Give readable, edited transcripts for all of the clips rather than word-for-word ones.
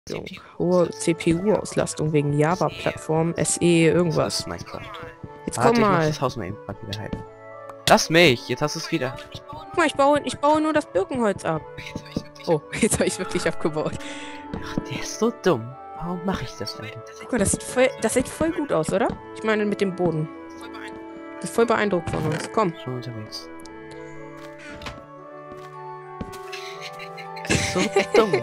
Hohe CPU-Auslastung wegen Java-Plattform, SE, irgendwas. Das ist Minecraft. Jetzt Warte, komm ich muss mal. das Haus mal eben gerade wieder heilen. Lass mich, jetzt hast du es wieder. Guck mal, ich baue nur das Birkenholz ab. Oh, jetzt habe ich wirklich abgebaut. Ach, der ist so dumm. Warum mache ich das denn? Guck mal, das sieht voll gut aus, oder? Ich meine mit dem Boden. Das ist voll beeindruckt von uns. Komm. Schon unterwegs. Das ist so dumm.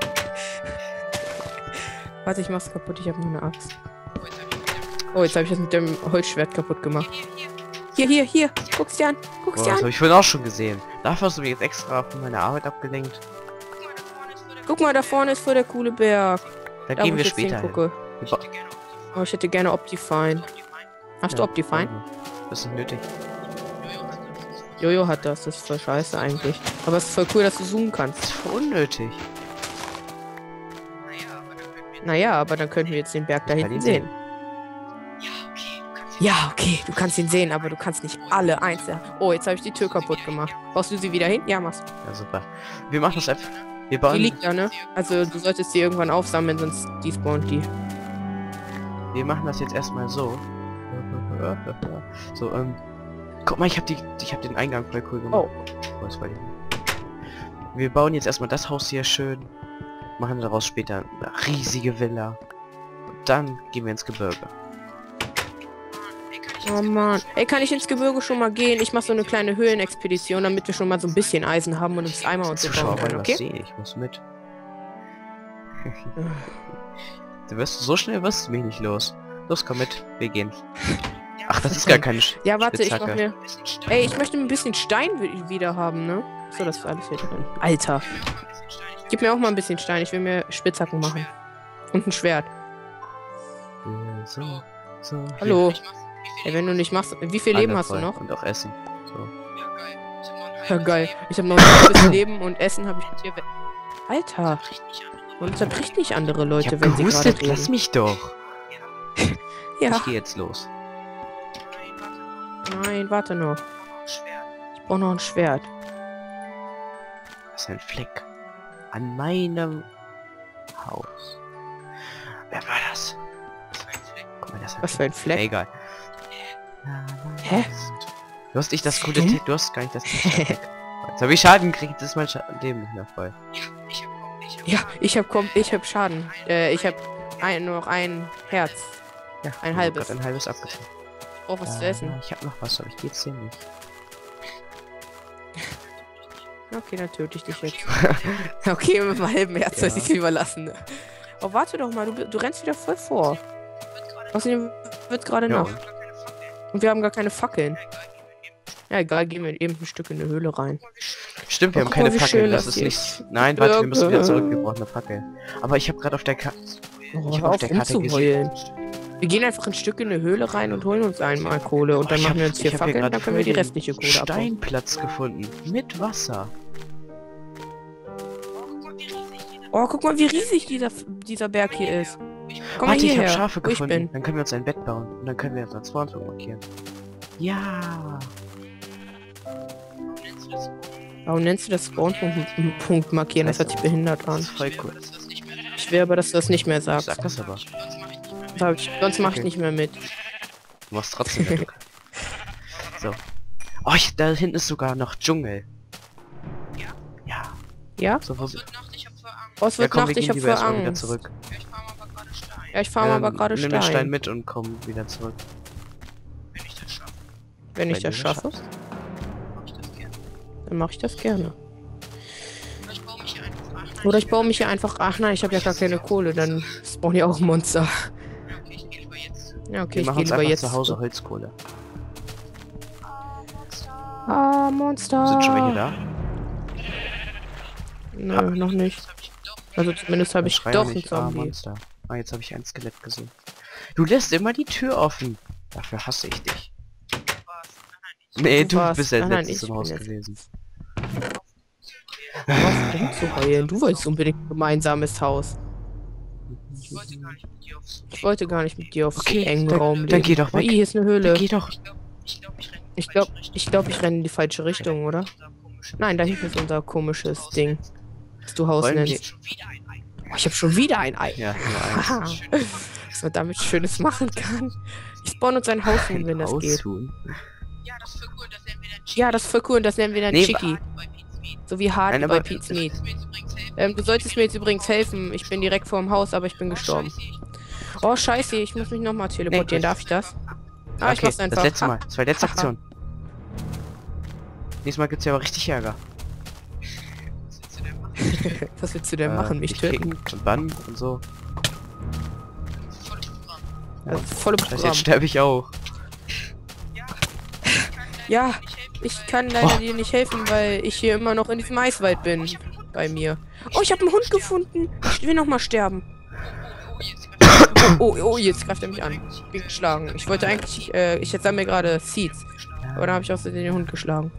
Warte, ich mach's kaputt. Ich habe nur eine Axt. Oh, jetzt habe ich das mit dem Holzschwert kaputt gemacht. Hier. Guck's dir an. Boah, das habe ich vorhin auch schon gesehen. Dafür hast du mich jetzt extra von meiner Arbeit abgelenkt. Guck mal, da vorne ist voll der coole Berg. Da Da, gehen wo wir ich jetzt später hin. hingucke. Oh, ich hätte gerne Optifine. Hast du Optifine? Das ist nicht nötig. Jojo hat das. Das ist voll scheiße eigentlich. Aber es ist voll cool, dass du zoomen kannst. Das ist voll unnötig. Naja, aber dann könnten wir jetzt den Berg da kann hinten ihn sehen. Ja, okay, du kannst ihn sehen, aber du kannst nicht alle einzeln. Oh, jetzt habe ich die Tür kaputt gemacht. Baust du sie wieder hin? Ja, machst du. Ja, super. Wir machen das einfach. Wir Die bauen. liegt da, ne? Also du solltest die irgendwann aufsammeln, sonst despawnt die. Wir machen das jetzt erstmal so. So, guck mal, ich hab den Eingang voll cool gemacht. Oh. Was war ich? Wir bauen jetzt erstmal das Haus hier schön. Machen daraus später eine riesige Villa. Und dann gehen wir ins Gebirge. Oh Mann. Ey, kann ich ins Gebirge schon mal gehen? Ich mache so eine kleine Höhlenexpedition, damit wir schon mal so ein bisschen Eisen haben und uns Eimer und so bauen Zuschauer können, wollen was okay? sehen, ich muss mit. Du wirst so schnell wirst du mich nicht los. Los, komm mit, wir gehen. Ach, das ist gar keine Ja, warte, ich mach Spitzhacke. mir... Ey, ich möchte ein bisschen Stein wieder haben, ne? So, das ist alles hier drin. Alter. Gib mir auch mal ein bisschen Stein, ich will mir Spitzhacken machen. Und ein Schwert. So. Hallo. Ey, wenn du nicht machst... Wie viel Leben hast du noch? Und auch Essen. So. Ja, geil. Ich habe noch ein bisschen Leben und Essen habe ich mit dir... Alter. Und zerbricht nicht andere Ich Leute, hab wenn sie gerade gehustet, lass reden. mich doch. Ja. Ich gehe jetzt los. Nein, warte noch. Ich brauche noch ein Schwert. Was ist ein Fleck? An meinem Haus. Wer war das? Guck mal, das ist Was für ein Fleck? Egal. Hä? Du hast nicht das gute Dumm? Du hast gar nicht das gute Jetzt habe ich Schaden gekriegt, das ist mein Leben nicht mehr voll. Ja, ich hab Schaden. Ich hab nur noch ein Herz. Ja, Ein ich halbes. hab grad ein halbes abgezogen. Ich brauch was zu essen. Ich habe noch was, aber ich geht's dir nicht. Okay, dann töte ich dich jetzt. Okay, mit meinem halben Herz soll ich dir überlassen. Oh, warte doch mal, du rennst wieder voll vor. Außerdem wird gerade Ja. Nacht. Und wir haben gar keine Fackeln. Ja, egal, gehen wir eben ein Stück in eine Höhle rein. Stimmt, wir Oh, haben guck keine mal, wie Fackel, schön das das ist hier nicht... Nein, warte, wir müssen wieder Birke. zurück, wir brauchen eine Fackel. Aber ich habe gerade auf der Karte... Oh, Ich hab hör auf auf der Karte rumzuheulen. Wir gehen einfach ein Stück in eine Höhle rein und holen uns einmal Kohle. Und dann machen wir uns hier Fackeln, dann können wir die restliche Kohle abbauen. Steinplatz gefunden. Mit Wasser. Oh, guck mal, wie riesig dieser Berg hier ist. Komm mal Warte, ich hierher, habe Schafe wo ich gefunden. bin. Dann können wir uns ein Bett bauen. Und dann können wir unseren Spawnpunkt markieren. Ja. Warum nennst du das Spawnpunkt markieren? Das hört sich behindert an. Das ist voll cool. Ich will aber, dass du das nicht mehr Ich sagst. sag das aber. Sonst mach ich Okay. nicht mehr mit. Du machst trotzdem mit. So. Oh, da hinten ist sogar noch Dschungel. Ja. Ja? So, wo Oh, es ja, wird komm, wir Nacht, ich gehen hab lieber voll erstmal wieder Angst. zurück. Ja, ich farm aber gerade Nimm den Stein Stein. mit und komm wieder zurück. Wenn ich Wenn das du schaffe, schaffst. dann mache ich das gerne. Oder ich baue mich hier einfach... Ach nein, ich habe ja gar keine Kohle, dann spawnen ja auch Monster. Ja, okay, Wir ich machen gehe uns lieber einfach jetzt. zu Hause Holzkohle. Ah, Monster. Sind schon welche da? Nö, Ja. noch nicht. Also zumindest habe ich Schrei doch einen nicht, Zombie. Monster. Ah, jetzt habe ich ein Skelett gesehen. Du lässt immer die Tür offen. Dafür hasse ich dich. Nee, du warst- bist ja nein, letztes ich im Haus bin jetzt- gewesen. Was denn zu heulen? Du wolltest unbedingt ein gemeinsames Haus. Ich wollte gar nicht mit dir auf Okay, so engen dann- Raum dann leben. geh doch weg. Oh, hier ist eine Höhle. Geh doch. Ich glaube, ich renne in die falsche Richtung, oder? Nein, da hinten ist unser komisches Ding, das du Haus Wollen wir... nennst. Oh, ich habe schon wieder ein Ei. Ja, nur Haha. eins. Was man damit Schönes machen kann. Ich spawn uns ein Haushuhn, wenn das geht. Haushuhn. Ja, das ist voll cool und das nennen wir dann Nee, Chicky. So wie Hart Nein, bei aber- Pete's Meat. Du solltest mir jetzt übrigens helfen. Ich bin direkt vor dem Haus, aber ich bin gestorben. Oh, scheiße, ich muss mich nochmal teleportieren. Nee. Darf ich das? Ah, ich Okay, mach's einfach. das letzte Mal. Das war die letzte Haha. Aktion. Nächstes Mal gibt's ja aber richtig Ärger. Was willst du denn machen? Mich töten? kicken und bannen und so. Das ist volle Das heißt, Programm. jetzt sterbe ich auch. Ja, ich kann leider dir nicht helfen, weil ich hier immer noch in diesem Eiswald bin. Bei mir. Oh, ich habe einen Hund gefunden. Ich will noch mal sterben. Oh, jetzt greift er mich an. Ich bin geschlagen. Ich wollte eigentlich, ich jetzt sammle gerade Seeds. Aber dann habe ich außerdem den Hund geschlagen.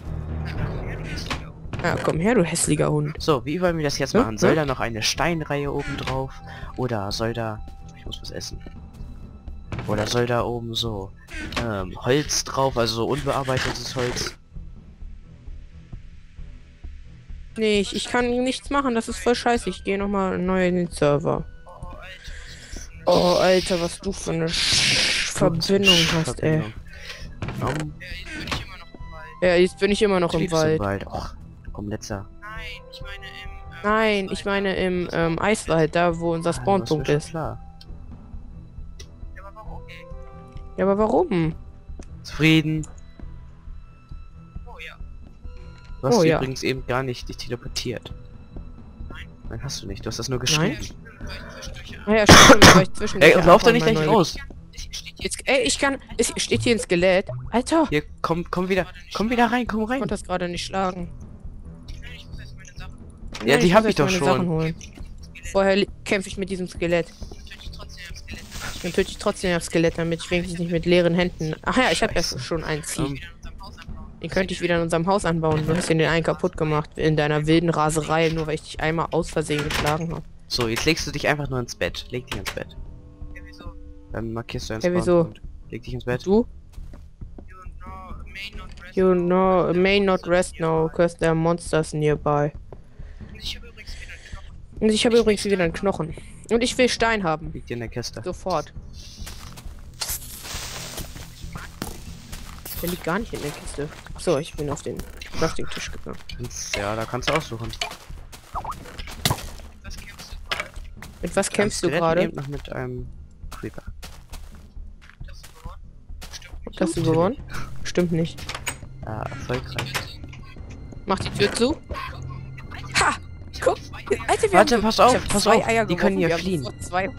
Ja, komm her, du hässlicher Hund. So, wie wollen wir das jetzt Hm? machen? Soll da noch eine Steinreihe oben drauf? Oder soll da... Ich muss was essen. Oder soll da oben so Holz drauf, also so unbearbeitetes Holz? Nee, ich kann nichts machen. Das ist voll scheiße. Ich gehe nochmal neu in den Server. Oh, Alter, was du für eine Verbindung hast, ey. Ja, jetzt bin ich immer noch im Wald. Och, komm, letzter. Nein, ich meine im Eiswald, da wo unser Spawnpunkt Das ist. klar. Ja, aber warum? Zufrieden. Du hast Oh, ja. übrigens eben gar nicht dich teleportiert. Nein, hast du nicht. Du hast das nur geschrieben. Ah ja, stimmt, weil ich zwischen Ey, lauf doch nicht gleich raus. Jetzt, ey, ich kann. Es steht hier ein Skelett. Alter! Hier, komm wieder rein, komm Ich rein. konnte das gerade nicht schlagen. Ja, Nein, die muss hab ich erst doch meine schon. Sachen holen. Vorher kämpfe ich mit diesem Skelett. Dann töte ich trotzdem das Skelett, damit ich wenigstens nicht mit leeren Händen. Ach ja, ich habe ja schon einen Ziel. Den könnte ich wieder in unserem Haus anbauen. Du hast den einen kaputt gemacht in deiner wilden Raserei, nur weil ich dich einmal aus Versehen geschlagen habe. So, jetzt legst du dich einfach nur ins Bett. Leg dich ins Bett. Dann markierst du einen Ja, wieso? Spawnpunkt. Leg dich ins Bett. Du? You know, may not rest now, cause there are monsters nearby. Und ich habe übrigens wieder einen Knochen. Und ich will Stein haben. Liegt dir in der Kiste. Sofort. Der liegt gar nicht in der Kiste. So, ich bin auf den Crafting-Tisch gegangen. Ja, da kannst du aussuchen. Mit was kämpfst du Skelett gerade? eben noch mit einem Creeper. Hast du gewonnen? Stimmt nicht. Ja, erfolgreich. Mach die Tür zu. Ha! Guck! Alter, Warte, haben pass ich auf, hab pass zwei auf, Eier die können geworfen, hier wir haben fliehen. sofort zwei.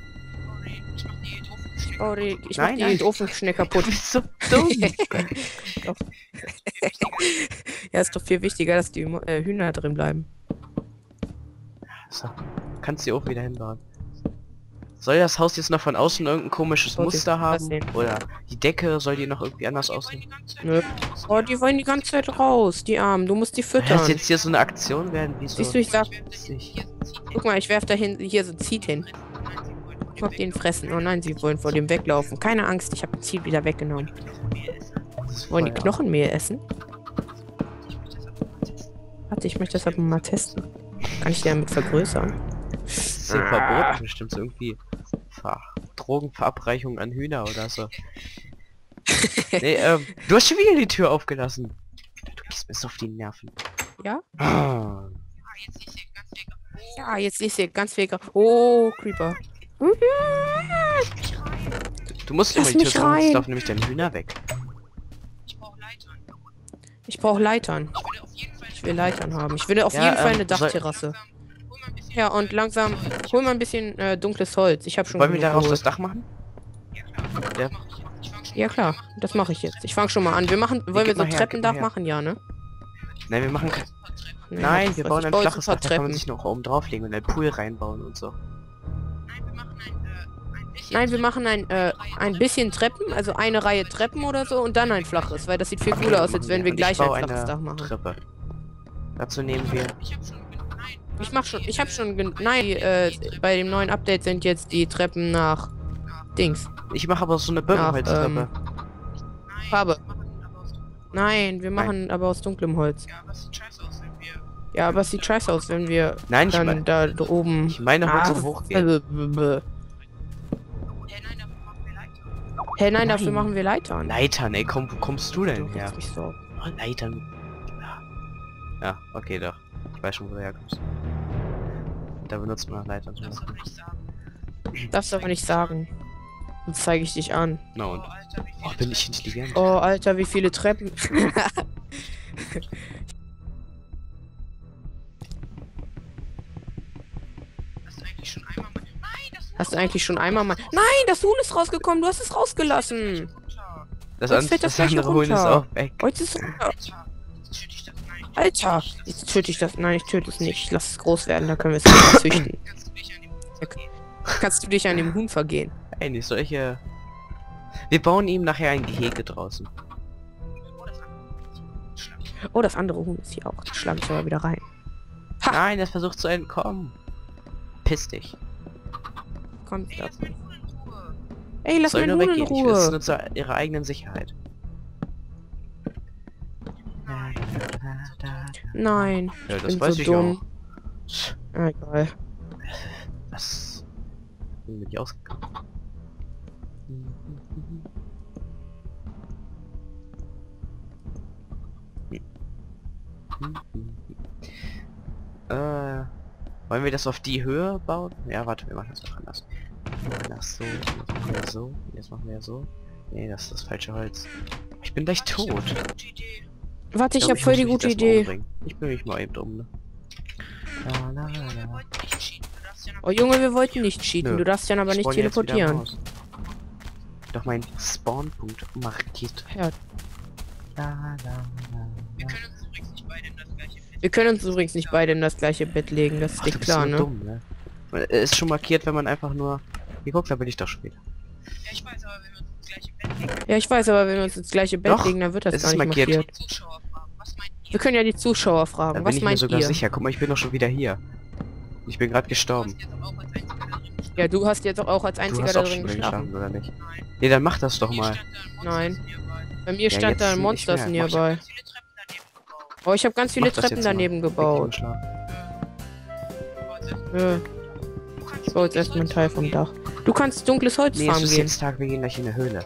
Oh, ich mach Nein, die nein. Ofen schnell kaputt. Du bist so dumm. Doch. Ja, ist doch viel wichtiger, dass die Hühner drin bleiben. So, kannst die auch wieder hinbauen. Soll das Haus jetzt noch von außen irgendein komisches Sollte Muster ich haben? sehen. Oder die Decke, soll die noch irgendwie anders aussehen? Nö. Oh, die wollen die ganze Zeit raus, die Armen. Du musst die Soll das füttern. jetzt hier so eine Aktion werden? Wie so? Siehst du, ich sag, Ich, guck mal, ich werf da hier so ein Ziel hin. Ich mag den fressen. Oh nein, sie wollen vor dem weglaufen. Keine Angst, ich habe ein Ziel wieder weggenommen. Wollen die Knochenmehl essen? Warte, ich möchte das aber mal testen. Kann ich die damit vergrößern? Das ist ja verboten, bestimmt so irgendwie Drogenverabreichung an Hühner oder so. Nee, du hast schon wieder die Tür aufgelassen. Du gehst mir so auf die Nerven. Ja? Ah. Ja, jetzt ist hier ganz viel. Oh, Creeper. Du musst Lass immer die mich Tür zu, rein. sonst laufen nämlich deine Hühner weg. Ich brauche Leitern. Ich will Leitern haben. Ich will auf Ja, jeden Fall eine soll- Dachterrasse. Ja, und langsam hol mal ein bisschen dunkles Holz. Ich habe schon Wollen wir genug daraus geholt. das Dach machen? Ja. Ja klar, das mache ich jetzt. Ich fange schon mal an. Wollen wir gib so mal ein her, Treppendach gib mal her. machen? Ja, ne? Nein, wir machen kein... Nee, Nein, ich wir weiß, bauen ich ein baue flaches so ein Dach, paar da kann man Treppen. sich noch oben drauflegen und einen Pool reinbauen und so. Nein, wir machen ein bisschen Treppen, also eine Reihe Treppen oder so und dann ein flaches, weil das sieht viel Okay, cooler aus, machen als wenn wir Und gleich ich ein baue flaches eine Dach machen. Treppe. Dazu nehmen wir... Ich habe schon, nein, bei dem neuen Update sind jetzt die Treppen nach Dings, Ich mache aber so eine Birkenholztreppe. Farbe. Nein, wir machen aber aus dunklem Holz. Ja, aber es sieht scheiße aus, wenn wir Nein, dann da oben... ich meine heute hochgehen. Hey, nein, dafür machen wir Leitern. Leitern, ey, komm, wo kommst du denn her? Mich so. Oh, Leitern. Ja, okay, doch. Ich weiß schon, wo du herkommst. Da benutzt man Leitern. Darfst du aber nicht sagen. Sonst zeige ich dich an. Na und? Oh, bin ich intelligent. Oh, Alter, wie viele Treppen. Hast du eigentlich schon einmal mal... Nein, das Huhn ist rausgekommen. Du hast es rausgelassen. Das Jetzt andere Huhn ist auch weg. Heute ist es... Alter, jetzt töte ich das. Nein, ich töte es nicht. Ich lass es groß werden, da können wir es wieder züchten. Kannst du dich an dem Huhn vergehen? Ey, nicht solche... Wir bauen ihm nachher ein Gehege draußen. Oh, das andere Huhn ist hier auch. Das schlage ich aber wieder rein. Ha! Nein, das versucht zu entkommen. Piss dich. Kommt das. Ey, lass Soll mein nur Huhn in weggehen. Ich will es Ruhe. nur zu ihrer eigenen Sicherheit. Nein. Ja, Ich das bin weiß so ich dumm. auch. Ah, egal. Was? Bin ich ausgegangen. Wollen wir das auf die Höhe bauen? Ja, warte, wir machen das doch anders. Das so, jetzt machen wir so, jetzt machen wir so. Nee, das ist das falsche Holz. Ich bin gleich tot. Warte, ich glaub, hab voll muss die mich gute jetzt erst mal Idee. umbringen. Ich bin mich mal eben um, ne? La, la, la. Oh Junge, wir wollten nicht cheaten. Nö. Du darfst dann aber nicht Spawn jetzt wieder im teleportieren. Haus. Doch mein Spawnpunkt markiert. Ja. La, la, la, la. Wir können uns übrigens nicht beide in das gleiche Bett legen, das ist Ach, dir du bist klar, so ne? dumm, ne? Ist schon markiert, wenn man einfach nur... Hier, guck, da bin ich doch später. Ja, ich weiß, aber wenn wir uns ins gleiche Bett Doch, legen, dann wird das es gar ist nicht markiert. markiert. Wir können ja die Zuschauer Da fragen. bin Was ich mir meint sogar ihr? sicher. Guck mal, ich bin doch schon wieder hier. Ich bin gerade gestorben. Ja, du hast jetzt auch als Du einziger hast da auch drin schon drin geschlafen. geschlafen, oder nicht? Nee, dann mach das doch mal. Nein. Bei mir Ja, stand jetzt da ein nicht Monsters mehr. nearby. Oh, ich habe ganz viele Mach das Treppen jetzt mal. daneben Weg vom gebaut. Schlaf. Ja. Ich baue jetzt erstmal einen Teil vom Dach. Du kannst dunkles Holz Nee, es farmen ist gehen. jetzt Tag, wir gehen gleich in eine Höhle.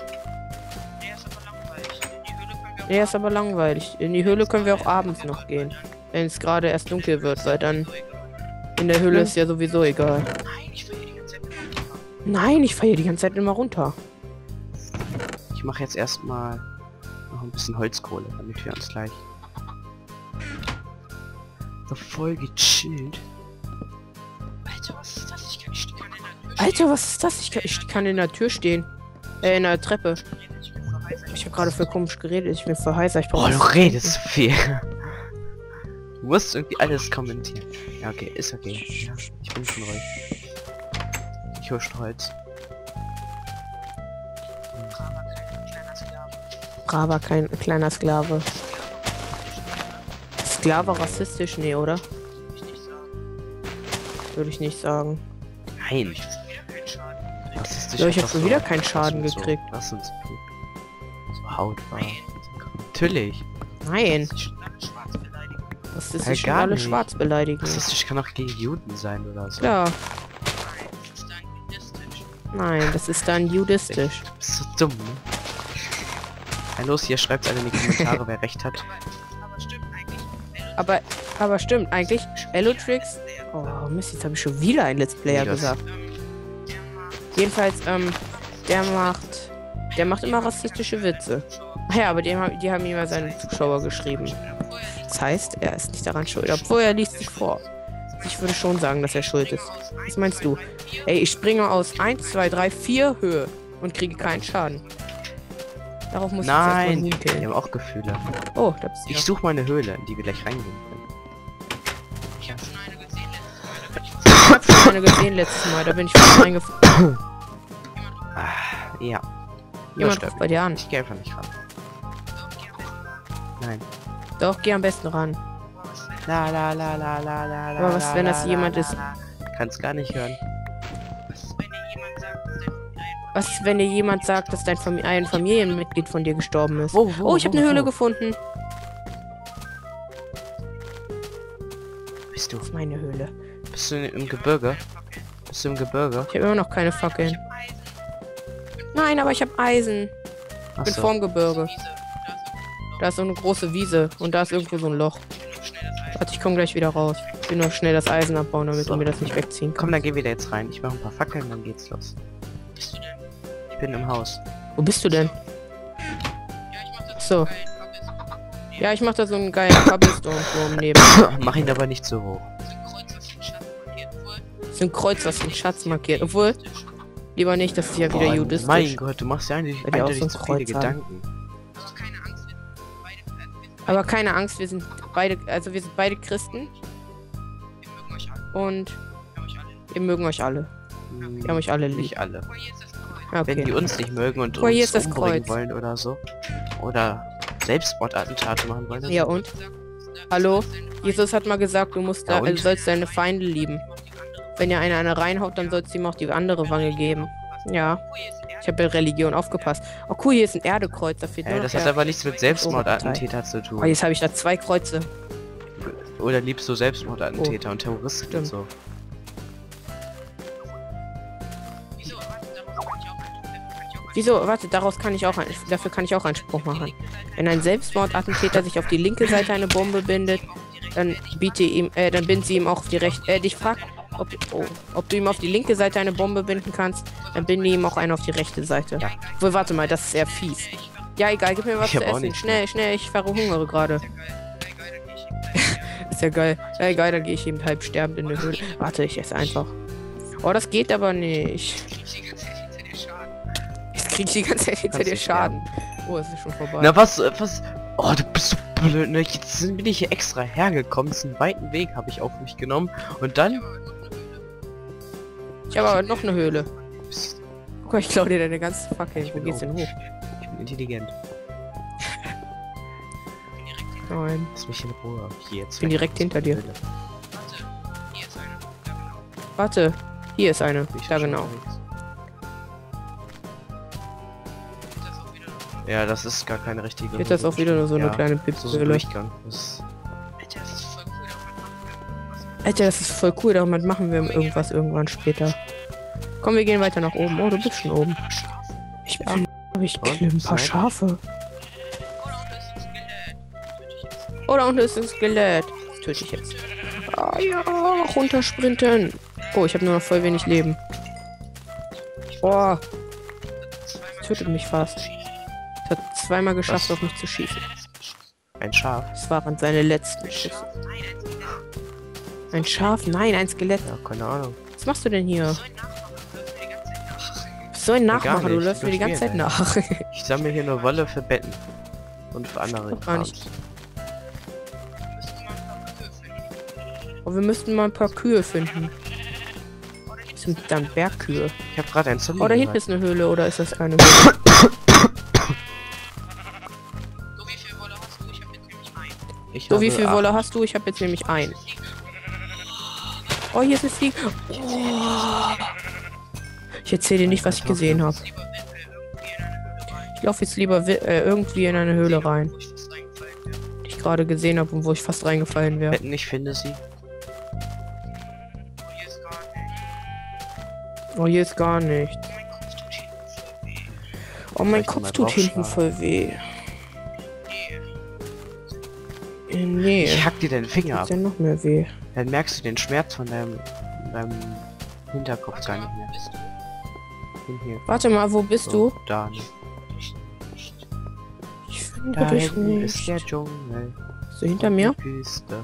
Nee, ist aber langweilig. In die Höhle können wir auch abends noch gehen. Wenn es gerade erst dunkel wird, weil dann in der Höhle ist ja sowieso egal. Nein, ich fahre hier die ganze Zeit immer runter. Ich mache jetzt erstmal noch ein bisschen Holzkohle, damit wir uns gleich so voll gechillt. Alter, was ist das? Ich kann in der Tür stehen. In der Treppe. Ich habe gerade voll komisch geredet. Ich bin voll heißer. Ich Oh, brauche du redest zu viel. Du musst irgendwie alles kommentieren. Ja, okay, ist okay. Ja, ich bin schon ruhig. Ich hol Holz. Braver, kein kleiner Sklave. Sklave rassistisch? Nee, oder? Würde ich nicht sagen. Nein. Das ist Ja, ich sicher habe schon so- wieder keinen Schaden das sind gekriegt. So, das sind so hautbar. Natürlich. Nein. Das ist Ja, schon gar alle nicht. schwarz beleidigen. Rassistisch kann auch gegen Juden sein oder so. Klar. Nein, das ist dann judistisch. Du bist so dumm, ne? Ja, los, hier schreibt alle in die Kommentare, wer recht hat. Aber stimmt, eigentlich. Elotrix. Oh Mist, jetzt habe ich schon wieder ein Let's Player Nee, das- gesagt. Jedenfalls, der macht immer rassistische Witze. Ach ja, aber die haben ihm ja seine Zuschauer geschrieben. Das heißt, er ist nicht daran schuld, obwohl er liest sich vor. Ich würde schon sagen, dass er schuld ist. Was meinst du? Ey, ich springe aus 1, 2, 3, 4 Höhe und kriege keinen Schaden. Darauf muss Nein, ich jetzt wir mal haben auch Gefühle. Oh, da bist du. Ich suche mal eine Höhle, in die wir gleich reingehen können. Ich hab schon eine gesehen letztes Mal, da bin ich fast reingefallen. Ja. Jemand stört ruft bei dir an. mich. Ich gehe einfach nicht ran. Nein. Doch, geh am besten ran. La la la la la la la. Aber was, wenn das la, jemand la, ist? la. Kannst gar nicht hören. Was, wenn dir jemand sagt, dass ein Familienmitglied von dir gestorben ist? Wo, Oh, ich habe eine wo? Höhle gefunden. bist du? Das ist meine Höhle. Bist du im Gebirge? Bist du im Gebirge? Ich habe immer noch keine Fackeln. Nein, aber ich habe Eisen. Ich bin Achso. vorm Gebirge. Da ist so eine große Wiese und da ist irgendwo so ein Loch. Warte, ich komme gleich wieder raus. Ich will nur schnell das Eisen abbauen, damit So. du mir das nicht wegziehen kannst. Komm, dann geh wieder jetzt rein. Ich mache ein paar Fackeln, dann geht's los. Ich bin im Haus. Wo bist du denn? So. Ja, ich mach da so einen geilen Cobblestone-Turm neben. Mach ihn aber nicht so hoch. Das ist ein Kreuz, was den Schatz markiert. Obwohl, lieber nicht, das ist ja wieder judistisch. Mein Gott, du machst ja eigentlich Weil die auch so eindeutig ein zu viele Kreuz haben. Gedanken. Aber keine Angst, wir sind beide Christen. Und wir mögen euch alle. Wir haben euch alle lieb. Nicht alle. Ja, Wenn die okay. uns nicht mögen und Guck mal, hier uns ist das umbringen Kreuz. wollen oder so. Oder Selbstmordattentate machen wollen. dann Ja sind- und? Hallo? Jesus hat mal gesagt, du musst Ja, und? sollst deine Feinde lieben. Wenn ihr eine reinhaut, dann sollst du ihm auch die andere Wange geben. Ja. Ich habe bei Religion aufgepasst. Oh cool, hier ist ein Erdekreuz. Da fehlt nur noch Das hat der- aber nichts mit Selbstmordattentäter zu Oh, tun. jetzt habe ich da 2 Kreuze. Oder liebst du Selbstmordattentäter und Terroristen und Stimmt. so? Wieso? Warte, dafür kann ich auch einen Spruch machen. Wenn ein Selbstmordattentäter sich auf die linke Seite eine Bombe bindet, dann bind sie ihm auch auf die rechte. Dich fragt, ob du ihm auf die linke Seite eine Bombe binden kannst, dann binde ihm auch eine auf die rechte Seite. Ja. Wohl, warte mal, das ist sehr fies. Ja, egal, gib mir was Ich zu hab auch essen. nichts Schnell, schnell, ich verhungere gerade. Ist ja geil. Ja, egal, dann gehe ich eben halb sterbend in die Höhle. Warte, ich esse einfach. Oh, das geht aber nicht. Jetzt krieg ich die ganze Zeit hinter Kannst dir nicht Schaden. Oh, es ist schon vorbei. Na was? Oh, du bist so blöd, ne? Jetzt bin ich hier extra hergekommen. Das ist einen weiten Weg, habe ich auf mich genommen. Und dann... Ich habe aber noch eine Höhle. Guck mal, ich klaue dir deine ganzen Fackeln. Ich Wo bin geht's denn hoch? Ich bin intelligent. Nein. Lass mich in Ruhe. Hier jetzt. Ich bin direkt hinter dir. Warte, hier ist eine. Ja, genau. Ja, das ist gar keine richtige. Jetzt ist auch wieder nur so eine Ja, kleine so ein Pipshöhle. Durchgang. Das Alter, das ist voll cool. Damit machen wir irgendwas irgendwann später. Komm, wir gehen weiter nach oben. Oh, du bist schon oben. Ich kill ein paar Sniper? Schafe. Oh, da unten ist ein Skelett. Das töte ich jetzt. Ah ja, runtersprinten. Oh, ich habe nur noch voll wenig Leben. Boah. Das tötet mich fast. Es hat zweimal geschafft, Was? auf mich zu schießen. ein Schaf. Das waren seine letzten Schüsse. Ein Schaf? Nein, ein Skelett. Ja, keine Ahnung. Was machst du denn hier? So ein Nachmacher, du nicht. läufst mir die ganze Zeit Überspielen, nach. Ich sammle hier nur Wolle für Betten. Und für andere Doch gar nicht. Krams. Oh, wir müssten mal ein paar Kühe finden. Das sind dann Bergkühe. Ich habe gerade ein Zombie. Oh, da hinten gehört. ist eine Höhle, oder ist das eine Höhle? So, wie viel habe Wolle hast du? Ich habe jetzt nämlich ein. Oh, hier ist eine Fliege. Oh. Ich erzähle dir nicht, was ich gesehen habe. Ich laufe jetzt lieber irgendwie in eine Höhle rein, die ich gerade gesehen habe und wo ich fast reingefallen wäre. Betten, ich finde sie. Oh, hier ist gar nichts. Oh, mein Vielleicht Kopf mal tut hinten draufschlagen. voll weh. Nee. Ich hack dir den Finger ab. Tut's ja noch mehr weh. Dann merkst du den Schmerz von deinem Hinterkopf gar nicht mehr. Hier. Warte mal, wo bist So, du? da. Ne? Ich finde Da dich hinten ist nicht. der Dschungel. Bist du hinter mir? Die Küste.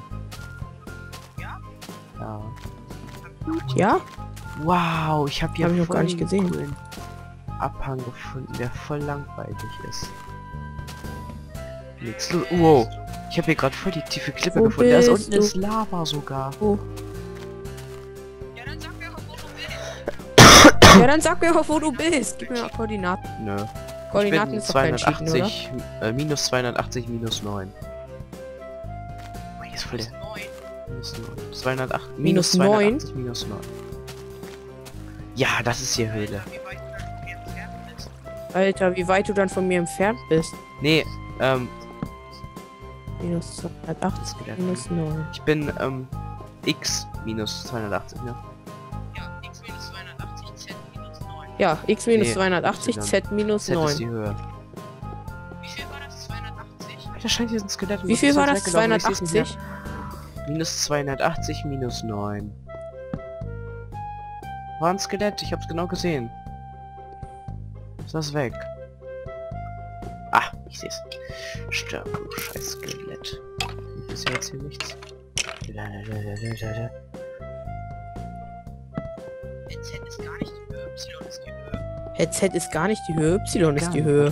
Ja. Ja? Wow, ich habe hier Hab ich noch voll gar nicht einen gesehen. coolen Abhang gefunden, der voll langweilig ist. Nichts los. Wow. Ich habe hier gerade voll die tiefe Klippe Wo gefunden. Da ist bist unten du? ist Lava sogar. Oh. Ja, dann sag mir auch, wo du bist. Gib mir mal Koordinaten. Nö. Koordinaten Ich ist bin doch kein Cheaten, oder? 280, minus 280, minus 9. Oh, hier ist voll der... Minus 9. 208, Minus 280, minus 9. Ja, das ist hier Höhle. Alter, wie weit du dann von mir entfernt bist. Nee, Minus 280, ist wieder minus 9. ich bin, X minus 280, ne? Ja, x minus Nee, 280, Y. z minus Z ist die 9. Höhe. Da scheint hier ein Skelett. Wie viel war das? weggelaufen, ich seh's nicht 280? mehr. Minus 280 minus 9. War ein Skelett, ich hab's genau gesehen. Ist das weg? Ah, ich seh's. Stirb, du scheiß Skelett. Ich ist ja jetzt hier nichts. Z ist gar nicht die Höhe, Y ist die Höhe.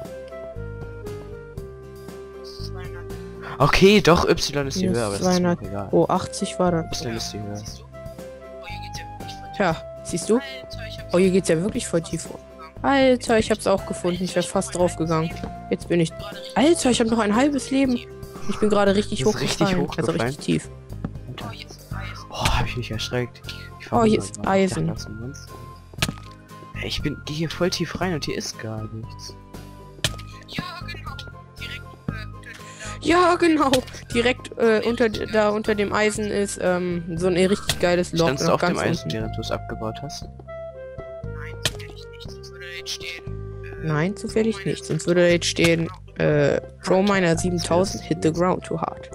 Okay, doch, Y ist die Minus Höhe, aber das ist 200. mir egal. Oh, 80 war dann. Y ist die Höhe. Tja, siehst du? Oh, hier geht's ja wirklich voll tief. Alter, ich hab's auch gefunden. Ich wäre fast drauf gegangen. Jetzt bin ich... Alter, ich habe noch ein halbes Leben. Ich bin gerade richtig Das ist richtig hochgefallen. Also hochgefallen. richtig tief. Oh, hab ich mich erschreckt. Oh, hier ist Eisen. Ich gehe hier voll tief rein und hier ist gar nichts. Ja, genau. Direkt unter dem Eisen ist so ein richtig geiles Loch. Standst du noch auf dem ganz Eisen, unten. während du es abgebaut hast? Nein, zufällig nicht. Sonst würde da jetzt stehen, Pro Miner 7000 hit the ground too hard.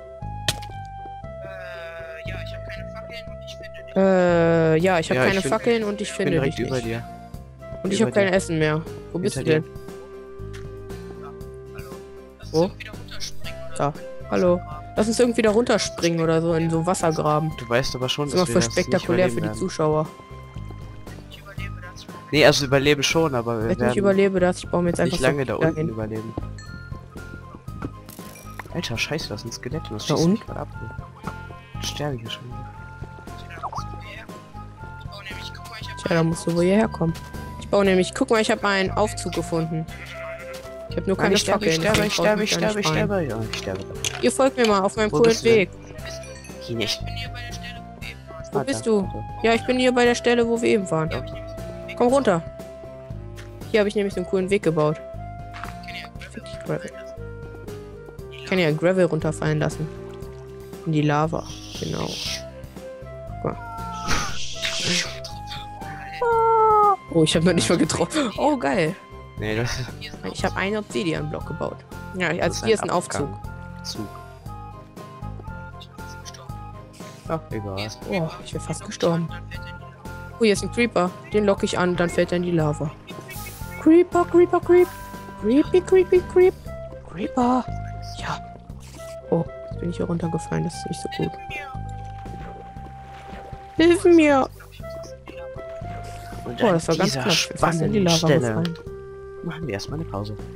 Ja, ich habe keine Fackeln und ich Ich bin finde direkt dich über nicht. dir. Und ich über habe kein dir. Essen mehr. Wo bist du Hinter denn? Wo? Da. Hallo. Lass uns irgendwie da runterspringen oder so in so einen Wassergraben. Du weißt aber schon, Das ist immer wir voll das nicht spektakulär für überleben die werden. Zuschauer. Nee, also überleben schon, aber wir Wenn ich werden überlebe das, ich baue mir jetzt einfach nicht so lange da unten hin. überleben. Alter, scheiße, das ist ein Skelett. Das Da schießt unten? mich gerade ab. Sterbe ich hier schon wieder. Tja, da musst du wohl hierher kommen. Ich baue nämlich, guck mal, ich habe einen Aufzug gefunden. Ich habe nur keine Nein, ich sterbe, Fackeln. ich sterbe, deswegen ich brauche sterbe, ich mich da sterbe, nicht ich sterbe. Ja, ich sterbe. rein. Ihr folgt mir mal auf meinem Wo coolen bist du denn? Weg. Hier nicht. Wo bist du? Ja, ich bin hier bei der Stelle, wo wir eben waren. Komm runter. Hier habe ich nämlich so einen coolen Weg gebaut. Ich kann ja Gravel runterfallen lassen. In die Lava. Genau. Guck mal. Oh, ich habe noch nicht mal getroffen. Oh, geil. Nee, das ist Ich habe einen Obsidian-Block gebaut. Ja, das also hier ist ein Aufzug. Zug. Ja. Egal. Oh, ich wäre fast gestorben. Oh, hier ist ein Creeper. Den locke ich an, dann fällt er in die Lava. Creeper, Creeper, Creep. Creepy, creepy, creep. Creeper. Ja. Oh, jetzt bin ich hier runtergefallen. Das ist nicht so gut. Hilf mir. Und Oh, an das war ganz dieser knapp. Ich bin fast in die spannenden Lava Stelle gefallen. machen wir erstmal eine Pause.